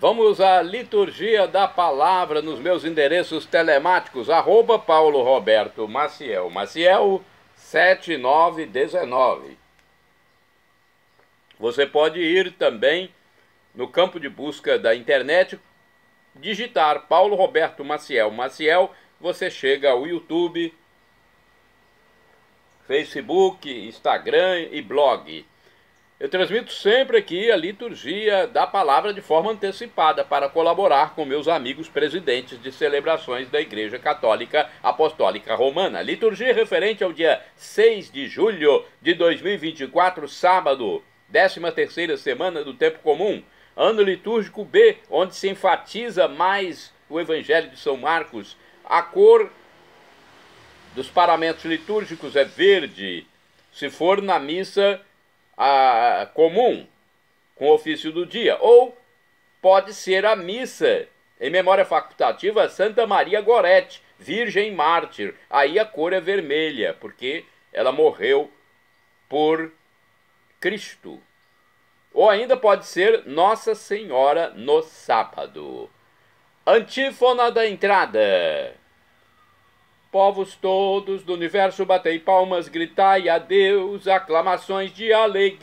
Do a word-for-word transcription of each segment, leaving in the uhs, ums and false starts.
Vamos à liturgia da palavra nos meus endereços telemáticos, arroba Paulo Roberto Maciel, Maciel sete nove um nove. Você pode ir também no campo de busca da internet, digitar Paulo Roberto Maciel, Maciel, você chega ao YouTube, Facebook, Instagram e blog. Eu transmito sempre aqui a liturgia da palavra de forma antecipada para colaborar com meus amigos presidentes de celebrações da Igreja Católica Apostólica Romana. Liturgia referente ao dia seis de julho de dois mil e vinte e quatro, sábado, décima terceira semana do tempo comum, ano litúrgico B, onde se enfatiza mais o Evangelho de São Marcos. A cor dos paramentos litúrgicos é verde, se for na missa a comum, com o ofício do dia, ou pode ser a missa em memória facultativa Santa Maria Gorete, Virgem Mártir. Aí a cor é vermelha, porque ela morreu por Cristo. Ou ainda pode ser Nossa Senhora no sábado. Antífona da entrada. Povos todos do universo, batei palmas, gritai a Deus, aclamações de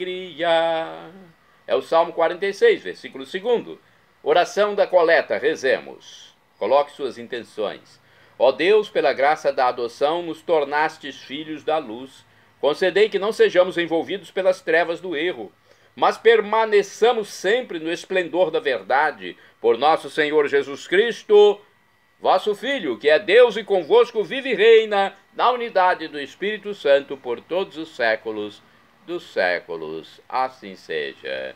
alegria. É o Salmo quarenta e seis, versículo segundo. Oração da coleta, rezemos. Coloque suas intenções. Ó Deus, pela graça da adoção, nos tornastes filhos da luz. Concedei que não sejamos envolvidos pelas trevas do erro, mas permaneçamos sempre no esplendor da verdade. Por nosso Senhor Jesus Cristo, vosso Filho, que é Deus e convosco vive e reina na unidade do Espírito Santo por todos os séculos dos séculos. Assim seja.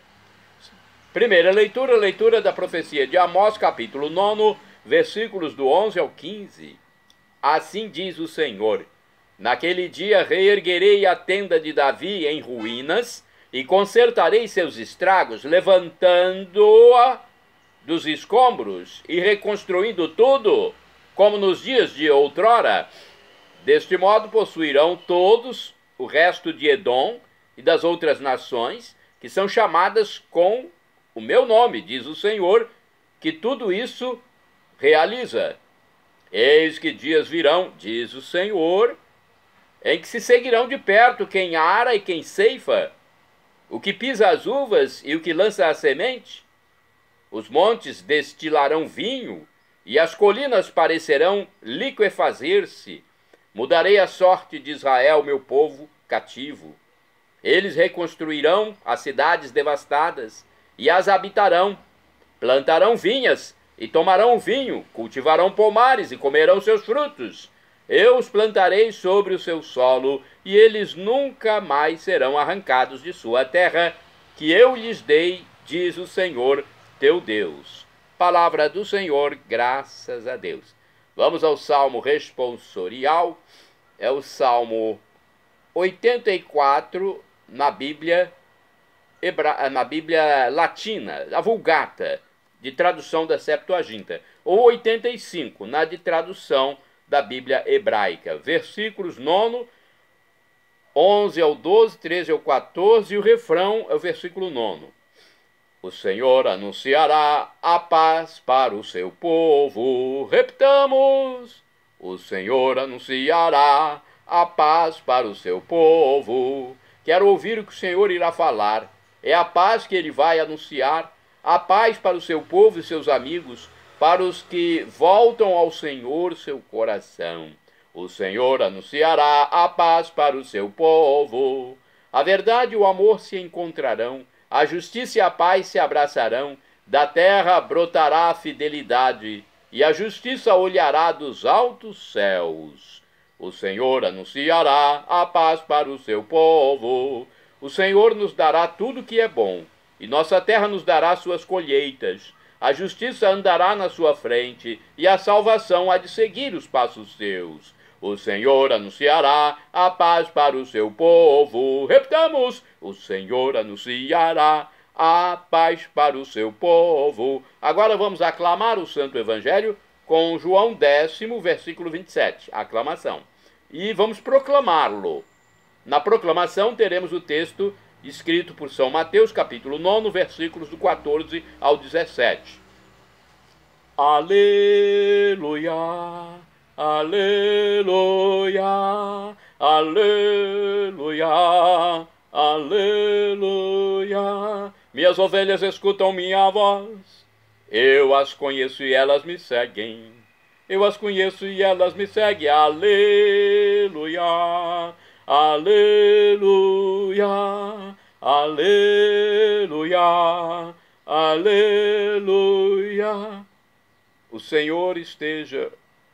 Primeira leitura, leitura da profecia de Amós, capítulo nove, versículos do onze ao quinze. Assim diz o Senhor: naquele dia reerguerei a tenda de Davi em ruínas e consertarei seus estragos, levantando-a dos escombros e reconstruindo tudo, como nos dias de outrora. Deste modo possuirão todos o resto de Edom e das outras nações, que são chamadas com o meu nome, diz o Senhor, que tudo isso realiza. Eis que dias virão, diz o Senhor, em que se seguirão de perto quem ara e quem ceifa, o que pisa as uvas e o que lança a semente. Os montes destilarão vinho, e as colinas parecerão liquefazer-se. Mudarei a sorte de Israel, meu povo cativo. Eles reconstruirão as cidades devastadas, e as habitarão. Plantarão vinhas, e tomarão vinho. Cultivarão pomares, e comerão seus frutos. Eu os plantarei sobre o seu solo, e eles nunca mais serão arrancados de sua terra, que eu lhes dei, diz o Senhor, teu Deus. Palavra do Senhor, graças a Deus. Vamos ao Salmo responsorial, é o Salmo oitenta e quatro na Bíblia, hebra... na Bíblia Latina, a Vulgata, de tradução da Septuaginta, ou oitenta e cinco, na de tradução da Bíblia Hebraica. Versículos nove, onze ao doze, treze ao quatorze, e o refrão é o versículo nove. O Senhor anunciará a paz para o seu povo. Repitamos. O Senhor anunciará a paz para o seu povo. Quero ouvir o que o Senhor irá falar. É a paz que ele vai anunciar. A paz para o seu povo e seus amigos, para os que voltam ao Senhor seu coração. O Senhor anunciará a paz para o seu povo. A verdade e o amor se encontrarão. A justiça e a paz se abraçarão, da terra brotará a fidelidade, e a justiça olhará dos altos céus. O Senhor anunciará a paz para o seu povo. O Senhor nos dará tudo que é bom, e nossa terra nos dará suas colheitas. A justiça andará na sua frente, e a salvação há de seguir os passos seus. O Senhor anunciará a paz para o seu povo. Repitamos. O Senhor anunciará a paz para o seu povo. Agora vamos aclamar o Santo Evangelho com João décimo, versículo vinte e sete. Aclamação. E vamos proclamá-lo. Na proclamação teremos o texto escrito por São Mateus, capítulo nove, versículos do quatorze ao dezessete. Aleluia, aleluia, aleluia, aleluia. Minhas ovelhas escutam minha voz, eu as conheço e elas me seguem. Eu as conheço e elas me seguem. Aleluia, aleluia, aleluia, aleluia. O Senhor esteja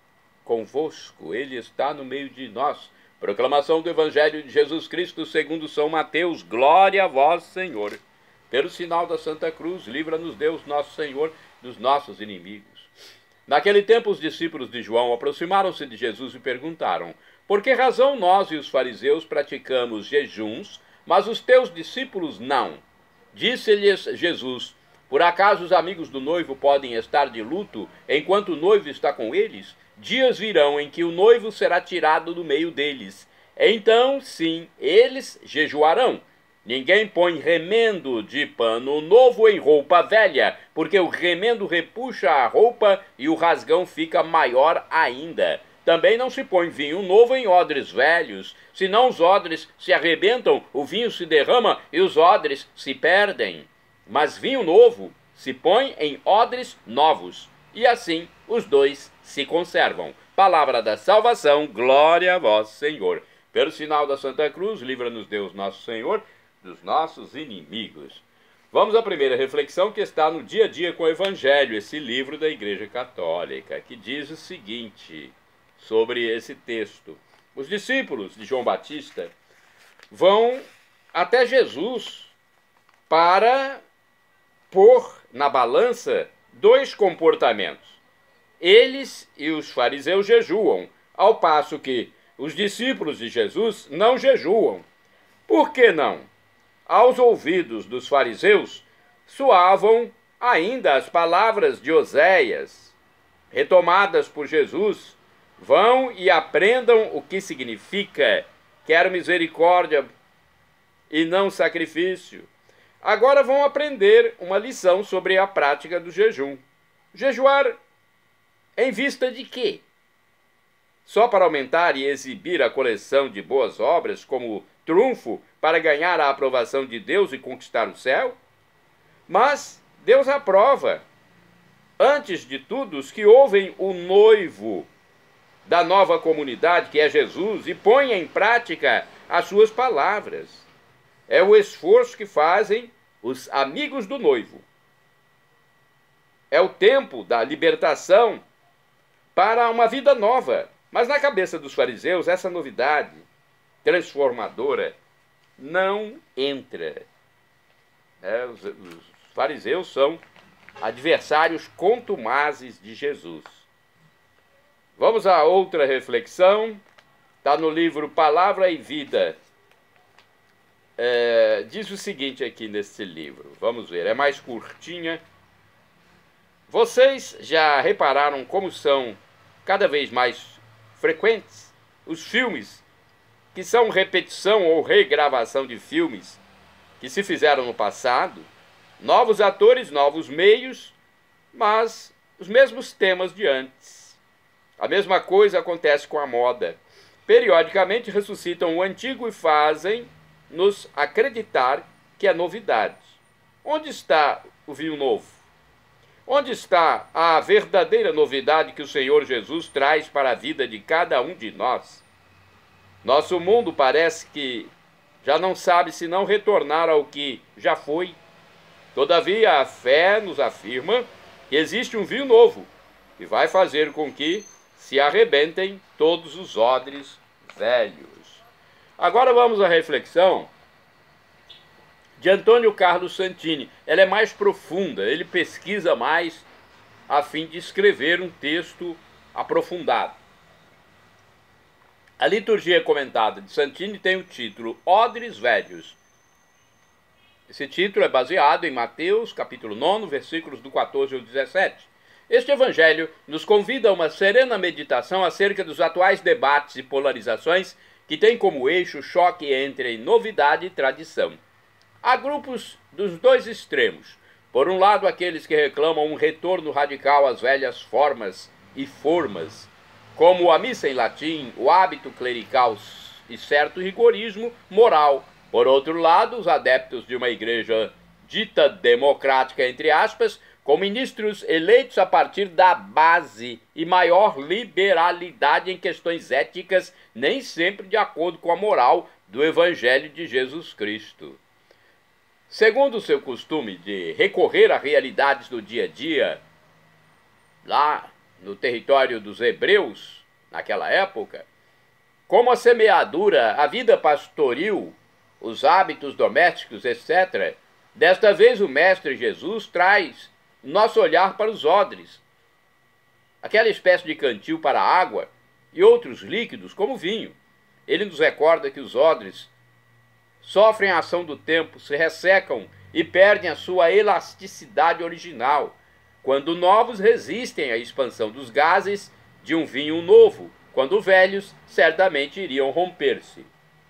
convosco, Ele está no meio de nós. Proclamação do Evangelho de Jesus Cristo segundo São Mateus. Glória a vós, Senhor. Pelo sinal da Santa Cruz, livra-nos Deus, nosso Senhor, dos nossos inimigos. Naquele tempo, os discípulos de João aproximaram-se de Jesus e perguntaram: por que razão nós e os fariseus praticamos jejuns, mas os teus discípulos não? Disse-lhes Jesus: por acaso os amigos do noivo podem estar de luto enquanto o noivo está com eles? Dias virão em que o noivo será tirado do meio deles. Então, sim, eles jejuarão. Ninguém põe remendo de pano novo em roupa velha, porque o remendo repuxa a roupa e o rasgão fica maior ainda. Também não se põe vinho novo em odres velhos, senão os odres se arrebentam, o vinho se derrama e os odres se perdem. Mas vinho novo se põe em odres novos, e assim os dois se conservam. Palavra da salvação, glória a vós, Senhor. Pelo sinal da Santa Cruz, livra-nos Deus, nosso Senhor, dos nossos inimigos. Vamos à primeira reflexão, que está no Dia a Dia com o Evangelho, esse livro da Igreja Católica, que diz o seguinte sobre esse texto. Os discípulos de João Batista vão até Jesus para pôr na balança dois comportamentos. Eles e os fariseus jejuam, ao passo que os discípulos de Jesus não jejuam. Por que não? Aos ouvidos dos fariseus soavam ainda as palavras de Oséias, retomadas por Jesus: vão e aprendam o que significa quero misericórdia e não sacrifício. Agora vão aprender uma lição sobre a prática do jejum. Jejuar em vista de quê? Só para aumentar e exibir a coleção de boas obras como trunfo para ganhar a aprovação de Deus e conquistar o céu? Mas Deus aprova, antes de tudo, os que ouvem o noivo da nova comunidade, que é Jesus, e põem em prática as suas palavras. É o esforço que fazem os amigos do noivo. É o tempo da libertação para uma vida nova. Mas na cabeça dos fariseus, essa novidade transformadora não entra. É, os, os fariseus são adversários contumazes de Jesus. Vamos a outra reflexão. Está no livro Palavra e Vida. É, diz o seguinte aqui nesse livro. Vamos ver, é mais curtinha. Vocês já repararam como são cada vez mais frequentes os filmes que são repetição ou regravação de filmes que se fizeram no passado? Novos atores, novos meios, mas os mesmos temas de antes. A mesma coisa acontece com a moda. Periodicamente ressuscitam o antigo e fazem-nos acreditar que é novidade. Onde está o vinho novo? Onde está a verdadeira novidade que o Senhor Jesus traz para a vida de cada um de nós? Nosso mundo parece que já não sabe se não retornar ao que já foi. Todavia, a fé nos afirma que existe um vinho novo e vai fazer com que se arrebentem todos os odres velhos. Agora vamos à reflexão de Antônio Carlos Santini. Ela é mais profunda, ele pesquisa mais a fim de escrever um texto aprofundado. A liturgia comentada de Santini tem o título Odres Velhos. Esse título é baseado em Mateus, capítulo nove, versículos do quatorze ao dezessete. Este evangelho nos convida a uma serena meditação acerca dos atuais debates e polarizações que têm como eixo o choque entre novidade e tradição. Há grupos dos dois extremos, Por um lado, aqueles que reclamam um retorno radical às velhas formas e formas, como a missa em latim, o hábito clerical e certo rigorismo moral. Por outro lado, os adeptos de uma igreja dita democrática, entre aspas, com ministros eleitos a partir da base e maior liberalidade em questões éticas, nem sempre de acordo com a moral do Evangelho de Jesus Cristo. Segundo o seu costume de recorrer a realidades do dia a dia, lá no território dos hebreus, naquela época, como a semeadura, a vida pastoril, os hábitos domésticos, etcétera, desta vez o Mestre Jesus traz nosso olhar para os odres, aquela espécie de cantil para a água e outros líquidos, como vinho. Ele nos recorda que os odres sofrem a ação do tempo, se ressecam e perdem a sua elasticidade original, quando novos resistem à expansão dos gases de um vinho novo, quando velhos certamente iriam romper-se.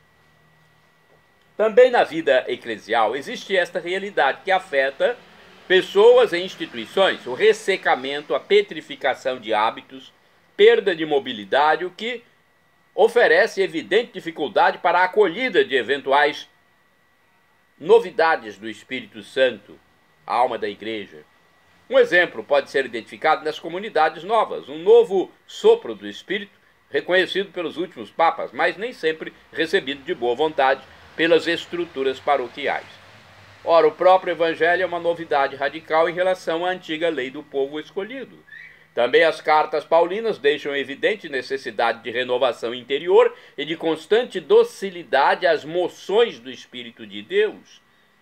Também na vida eclesial existe esta realidade que afeta pessoas e instituições, o ressecamento, a petrificação de hábitos, perda de mobilidade, o que oferece evidente dificuldade para a acolhida de eventuais novidades do Espírito Santo, a alma da igreja. Um exemplo pode ser identificado nas comunidades novas, um novo sopro do Espírito, reconhecido pelos últimos papas, mas nem sempre recebido de boa vontade pelas estruturas paroquiais. Ora, o próprio Evangelho é uma novidade radical em relação à antiga lei do povo escolhido. Também as cartas paulinas deixam evidente necessidade de renovação interior e de constante docilidade às moções do Espírito de Deus.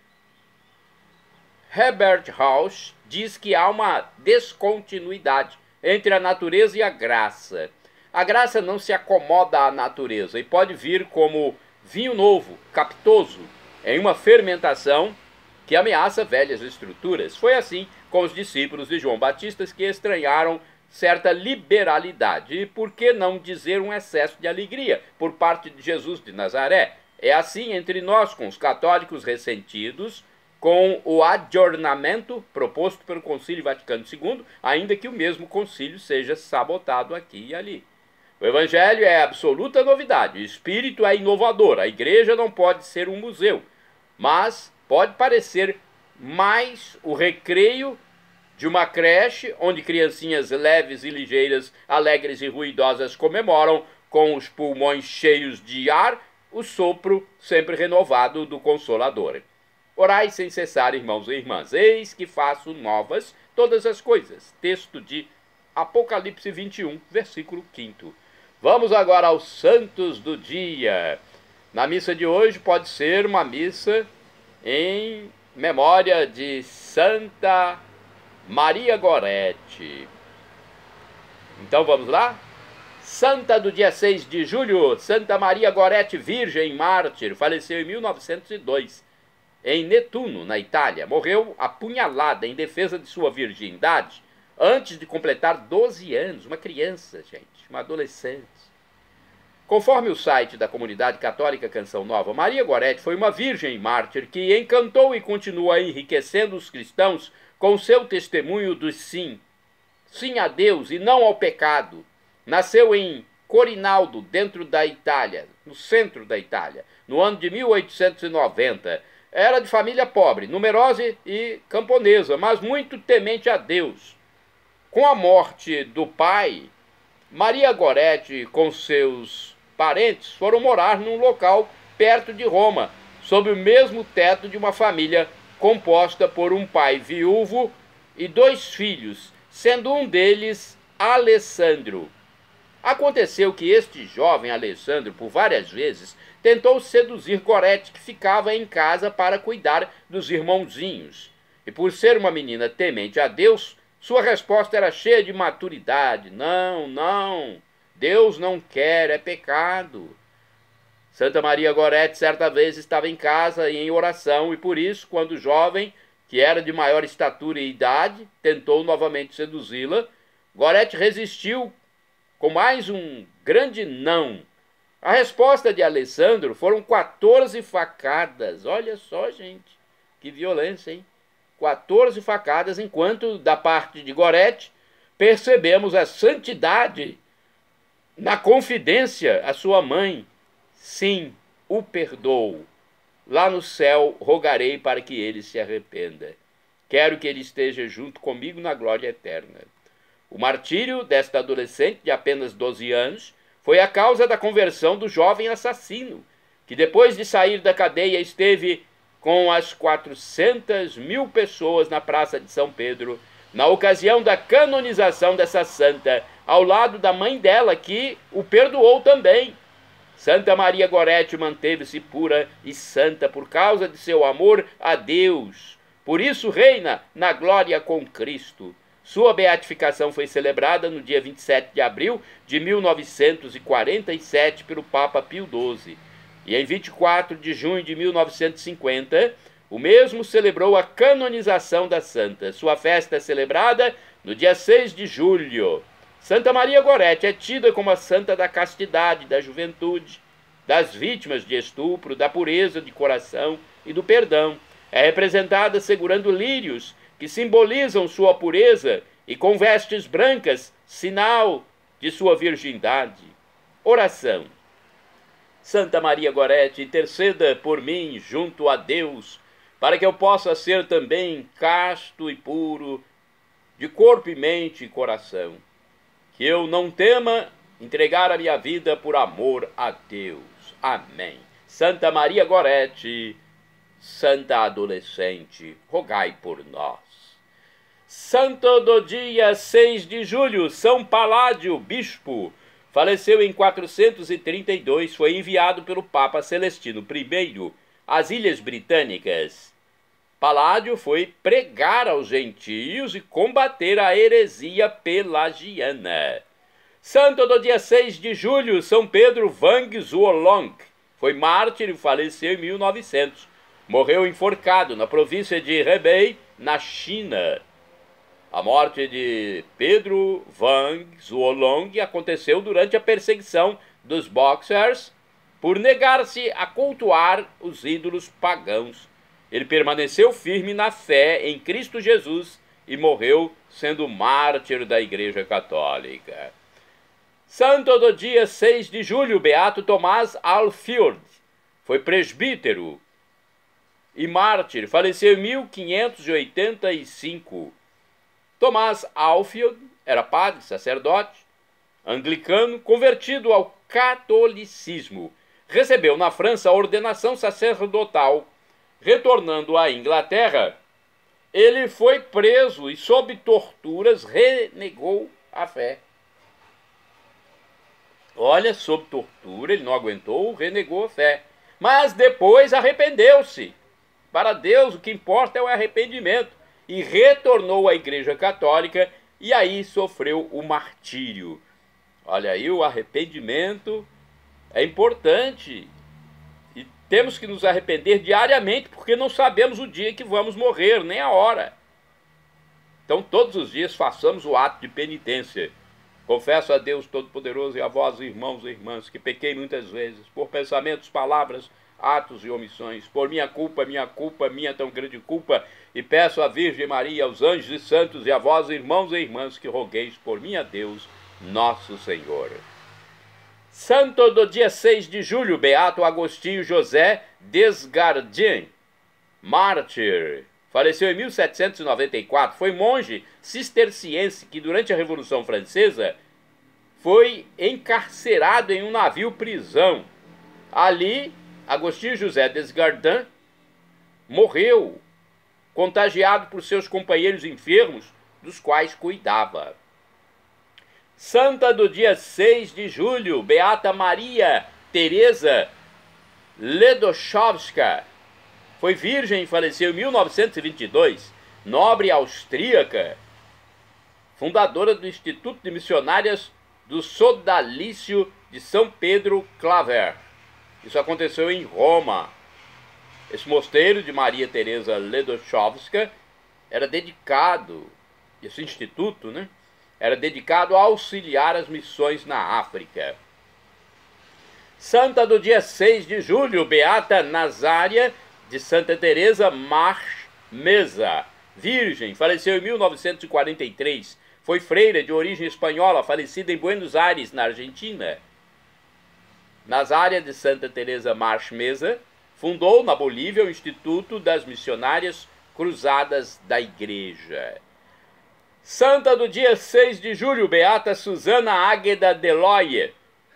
Herbert Hausch diz que há uma descontinuidade entre a natureza e a graça. A graça não se acomoda à natureza e pode vir como vinho novo, captoso, em uma fermentação que ameaça velhas estruturas. Foi assim com os discípulos de João Batista, que estranharam certa liberalidade e, por que não dizer, um excesso de alegria por parte de Jesus de Nazaré. É assim entre nós, com os católicos ressentidos, com o adjornamento proposto pelo Concílio Vaticano segundo, ainda que o mesmo concílio seja sabotado aqui e ali. O Evangelho é absoluta novidade, o Espírito é inovador, a igreja não pode ser um museu, mas pode parecer mais o recreio de uma creche, onde criancinhas leves e ligeiras, alegres e ruidosas comemoram, com os pulmões cheios de ar, o sopro sempre renovado do Consolador. Orai sem cessar, irmãos e irmãs, eis que faço novas todas as coisas. Texto de Apocalipse vinte e um, versículo quinto. Vamos agora aos santos do dia. Na missa de hoje pode ser uma missa em memória de Santa Maria Gorete. Então vamos lá? Santa do dia seis de julho, Santa Maria Gorete, virgem mártir, faleceu em mil novecentos e dois, em Netuno, na Itália. Morreu apunhalada em defesa de sua virgindade, antes de completar doze anos, uma criança, gente, uma adolescente. Conforme o site da comunidade católica Canção Nova, Maria Gorete foi uma virgem mártir que encantou e continua enriquecendo os cristãos com seu testemunho do sim, sim a Deus e não ao pecado. Nasceu em Corinaldo, dentro da Itália, no centro da Itália, no ano de mil oitocentos e noventa. Era de família pobre, numerosa e camponesa, mas muito temente a Deus. Com a morte do pai, Maria Gorete, com seus parentes, foram morar num local perto de Roma, sob o mesmo teto de uma família composta por um pai viúvo e dois filhos, sendo um deles Alessandro. Aconteceu que este jovem Alessandro, por várias vezes, tentou seduzir Gorete, que ficava em casa para cuidar dos irmãozinhos. E por ser uma menina temente a Deus, sua resposta era cheia de maturidade. Não, não, Deus não quer, é pecado. Santa Maria Gorete certa vez estava em casa e em oração, e por isso, quando jovem, que era de maior estatura e idade, tentou novamente seduzi-la, Gorete resistiu com mais um grande não. A resposta de Alessandro foram quatorze facadas. Olha só, gente, que violência, hein? quatorze facadas, enquanto da parte de Gorete percebemos a santidade na confidência à sua mãe. Sim, o perdoo. Lá no céu rogarei para que ele se arrependa. Quero que ele esteja junto comigo na glória eterna. O martírio desta adolescente de apenas doze anos foi a causa da conversão do jovem assassino, que depois de sair da cadeia esteve com as quatrocentas mil pessoas na Praça de São Pedro, na ocasião da canonização dessa santa, ao lado da mãe dela, que o perdoou também. Santa Maria Gorete manteve-se pura e santa por causa de seu amor a Deus. Por isso reina na glória com Cristo. Sua beatificação foi celebrada no dia vinte e sete de abril de mil novecentos e quarenta e sete pelo Papa Pio doze. E em vinte e quatro de junho de mil novecentos e cinquenta, o mesmo celebrou a canonização da santa. Sua festa é celebrada no dia seis de julho. Santa Maria Gorete é tida como a santa da castidade, da juventude, das vítimas de estupro, da pureza de coração e do perdão. É representada segurando lírios, que simbolizam sua pureza, e com vestes brancas, sinal de sua virgindade. Oração. Santa Maria Gorete, interceda por mim junto a Deus, para que eu possa ser também casto e puro, de corpo e mente e coração. Que eu não tema entregar a minha vida por amor a Deus. Amém. Santa Maria Gorete, Santa Adolescente, rogai por nós. Santo do dia seis de julho, São Paládio, bispo, faleceu em quatrocentos e trinta e dois, foi enviado pelo Papa Celestino I às Ilhas Britânicas. Paládio foi pregar aos gentios e combater a heresia pelagiana. Santo do dia seis de julho, São Pedro Vang Zuolong, foi mártir e faleceu em mil e novecentos. Morreu enforcado na província de Hebei, na China. A morte de Pedro Vang Zuolong aconteceu durante a perseguição dos Boxers por negar-se a cultuar os ídolos pagãos. Ele permaneceu firme na fé em Cristo Jesus e morreu sendo mártir da Igreja Católica. Santo do dia seis de julho, Beato Tomás Alfiord, foi presbítero e mártir, faleceu em mil quinhentos e oitenta e cinco. Tomás Alfield era padre, sacerdote, anglicano, convertido ao catolicismo. Recebeu na França a ordenação sacerdotal. Retornando à Inglaterra, ele foi preso e, sob torturas, renegou a fé. Olha, sob tortura, ele não aguentou, renegou a fé. Mas depois arrependeu-se. Para Deus, o que importa é o arrependimento. E retornou à Igreja Católica e aí sofreu o martírio. Olha aí, o arrependimento é importante. E temos que nos arrepender diariamente, porque não sabemos o dia que vamos morrer, nem a hora. Então, todos os dias, façamos o ato de penitência. Confesso a Deus Todo-Poderoso e a vós, irmãos e irmãs, que pequei muitas vezes, por pensamentos, palavras, atos e omissões, por minha culpa, minha culpa, minha tão grande culpa, e peço à Virgem Maria, aos anjos e santos, e a vós, irmãos e irmãs, que rogueis por mim a Deus, nosso Senhor. Santo do dia seis de julho, Beato Agostinho José Desgardien, mártir, faleceu em mil setecentos e noventa e quatro, foi monge cisterciense que, durante a Revolução Francesa, foi encarcerado em um navio-prisão. Ali, Agostinho José Desgardien morreu, contagiado por seus companheiros enfermos, dos quais cuidava. Santa do dia seis de julho, Beata Maria Teresa Ledochowska, foi virgem e faleceu em mil novecentos e vinte e dois, nobre austríaca, fundadora do Instituto de Missionárias do Sodalício de São Pedro Claver. Isso aconteceu em Roma. Esse mosteiro de Maria Teresa Ledochowska era dedicado, esse instituto, né, era dedicado a auxiliar as missões na África. Santa do dia seis de julho, Beata Nazária de Santa Teresa March Mesa, virgem, faleceu em mil novecentos e quarenta e três. Foi freira de origem espanhola, falecida em Buenos Aires, na Argentina. Nazária de Santa Teresa March Mesa fundou na Bolívia o Instituto das Missionárias Cruzadas da Igreja. Santa do dia seis de julho, Beata Susana Águeda Deloye.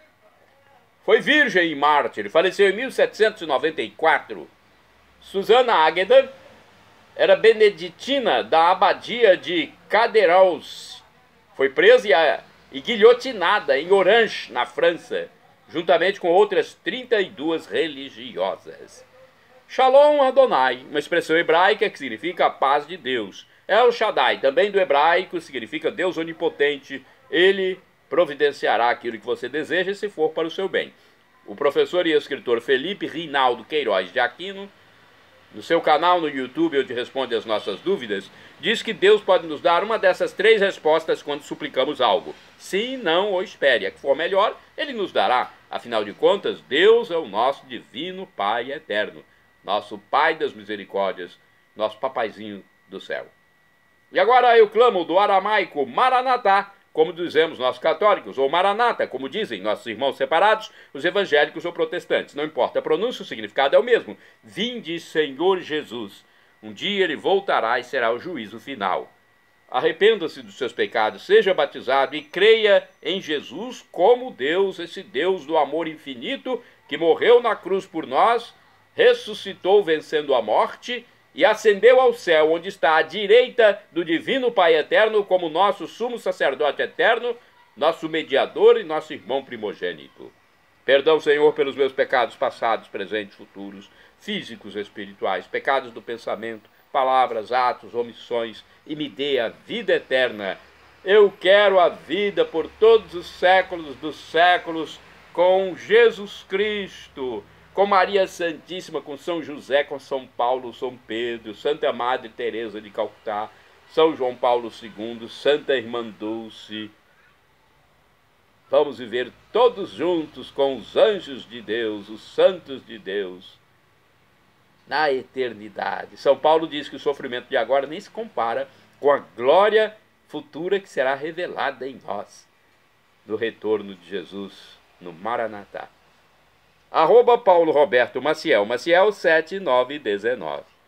Foi virgem e mártir, faleceu em mil setecentos e noventa e quatro. Susana Águeda era beneditina da abadia de Caderousse. Foi presa e guilhotinada em Orange, na França, juntamente com outras trinta e duas religiosas. Shalom Adonai, uma expressão hebraica que significa a paz de Deus. El Shaddai, também do hebraico, significa Deus onipotente. Ele providenciará aquilo que você deseja se for para o seu bem. O professor e escritor Felipe Rinaldo Queiroz de Aquino, no seu canal no YouTube, onde responde as nossas dúvidas, diz que Deus pode nos dar uma dessas três respostas quando suplicamos algo. Sim, não ou espere. A que for melhor, Ele nos dará. Afinal de contas, Deus é o nosso divino Pai eterno, nosso Pai das misericórdias, nosso papaizinho do céu. E agora eu clamo do aramaico Maranatá, como dizemos nós católicos, ou Maranata, como dizem nossos irmãos separados, os evangélicos ou protestantes. Não importa a pronúncia, o significado é o mesmo. Vinde, Senhor Jesus. Um dia Ele voltará e será o juízo final. Arrependa-se dos seus pecados, seja batizado e creia em Jesus como Deus, esse Deus do amor infinito, que morreu na cruz por nós, ressuscitou vencendo a morte e ascendeu ao céu, onde está à direita do divino Pai eterno, como nosso sumo sacerdote eterno, nosso mediador e nosso irmão primogênito. Perdão, Senhor, pelos meus pecados passados, presentes, futuros, físicos e espirituais, pecados do pensamento, palavras, atos, omissões, e me dê a vida eterna. Eu quero a vida por todos os séculos dos séculos com Jesus Cristo, com Maria Santíssima, com São José, com São Paulo, São Pedro, Santa Madre Teresa de Calcutá, São João Paulo segundo, Santa Irmã Dulce. Vamos viver todos juntos com os anjos de Deus, os santos de Deus, na eternidade. São Paulo diz que o sofrimento de agora nem se compara com a glória futura que será revelada em nós, no retorno de Jesus, no Maranatá. Arroba Paulo Roberto Maciel, Maciel sete nove dezenove.